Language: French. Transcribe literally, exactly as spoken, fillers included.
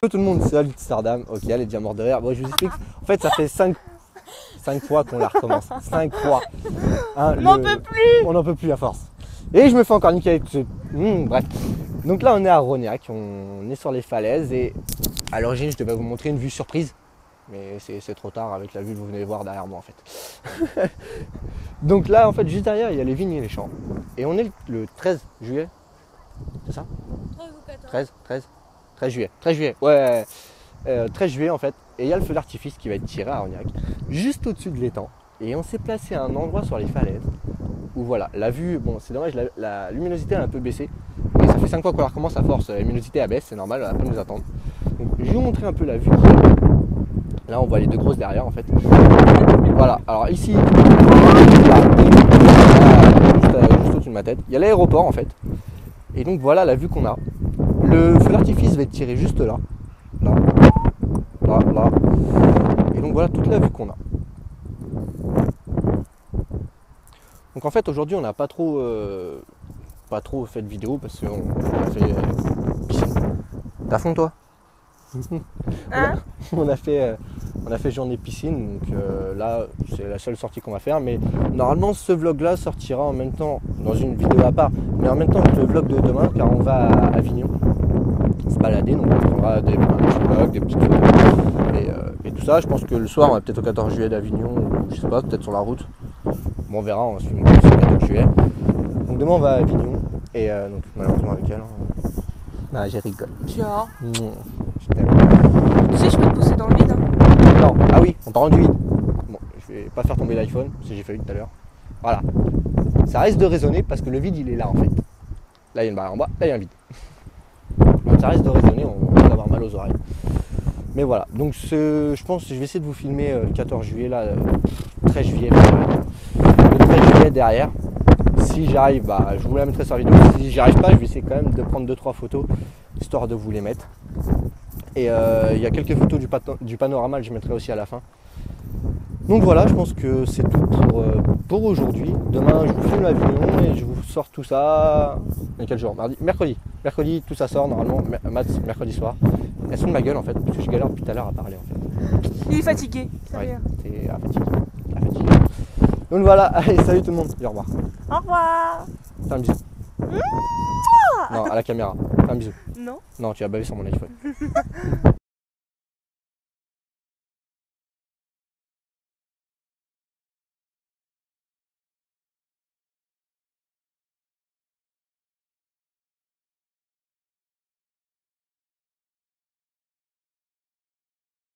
Tout le monde, c'est Amsterdam. Ok, elle est déjà morte de rire. Bon, je vous explique. En fait, ça fait cinq fois qu'on la recommence. cinq fois. Hein, On n'en le... peut plus. On n'en peut plus à force. Et je me fais encore niquer avec ce... Mmh, bref. Donc là, on est à Rognac. On est sur les falaises. Et à l'origine, je devais vous montrer une vue surprise. Mais c'est trop tard avec la vue que vous venez de voir derrière moi, en fait. Donc là, en fait, juste derrière, il y a les vignes et les champs. Et on est le treize juillet. C'est ça ? treize, treize, treize juillet. treize juillet, ouais. Euh, treize juillet en fait. Et il y a le feu d'artifice qui va être tiré à Rognac, juste au-dessus de l'étang. Et on s'est placé à un endroit sur les falaises où voilà, la vue, bon c'est dommage, la, la luminosité a un peu baissé. Mais ça fait cinq fois qu'on la recommence à force, la luminosité abaisse, c'est normal, elle va pas nous attendre. Donc je vais vous montrer un peu la vue. Là on voit les deux grosses derrière en fait. Voilà, alors ici, là, juste, juste au-dessus de ma tête, il y a l'aéroport en fait. Et donc voilà la vue qu'on a. Le feu d'artifice va être tiré juste là. Là. Là, là. Et donc voilà toute la vue qu'on a. Donc en fait aujourd'hui on n'a pas trop euh, pas trop fait de vidéo parce qu'on a fait euh, piscine. T'as fond toi? Hein? on, a, on a fait euh, on a fait journée piscine, donc euh, là c'est la seule sortie qu'on va faire, mais normalement ce vlog là sortira en même temps dans une vidéo à part, mais en même temps que le vlog de demain car on va à Avignon se balader, donc on prendra des, des petits vlogs, des petites photos et, euh, et tout ça. Je pense que le soir on va peut-être au quatorze juillet d'Avignon, ou je sais pas, peut-être sur la route. Bon, on verra, on va suivre le quatorze juillet. Donc demain on va à Avignon et euh, donc malheureusement avec elle. Hein. Ah, j'ai rigole. Tiens. Mmh, je t'aime. Tu sais, je peux te pousser dans le vide. Hein. Non, ah oui, on parle du vide. Bon, je vais pas faire tomber l'iPhone, parce que j'ai failli tout à l'heure. Voilà. Ça risque de résonner parce que le vide il est là en fait. Là il y a une barrière en bas, là il y a un vide. Donc ça risque de résonner, on va avoir mal aux oreilles. Mais voilà, donc ce, je pense que je vais essayer de vous filmer euh, le quatorze juillet, là, euh, treize juillet, le treize juillet derrière. Si j'arrive, bah, je vous la mettrai sur la vidéo. Si j'y arrive pas, je vais essayer quand même de prendre deux trois photos, histoire de vous les mettre. Et euh, il y a quelques photos du, du panorama que je mettrai aussi à la fin. Donc voilà, je pense que c'est tout pour, euh, pour aujourd'hui. Demain, je vous filme la vidéo et je vous sors tout ça. Et quel jour? Mardi, mercredi. Mercredi, tout ça sort normalement. Maths, mercredi soir. Elles sont de ma gueule en fait, parce que je galère depuis tout à l'heure à parler en fait. Il est fatigué. Ouais, c'est ah, fatigué. Ah, fatigué. Donc voilà, allez, salut tout le monde. Et au revoir. Au revoir. Fais un bisou. Non, à la caméra. Fais un bisou. Non. Non, tu as bavé sur mon iPhone.